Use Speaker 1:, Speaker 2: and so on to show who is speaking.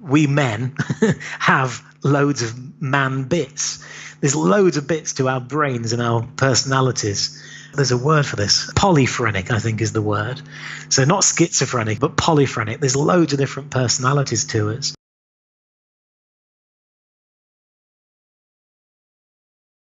Speaker 1: we men have loads of man bits. There's loads of bits to our brains and our personalities. There's a word for this. Polyphrenic, I think, is the word. So not schizophrenic, but polyphrenic. There's loads of different personalities to us.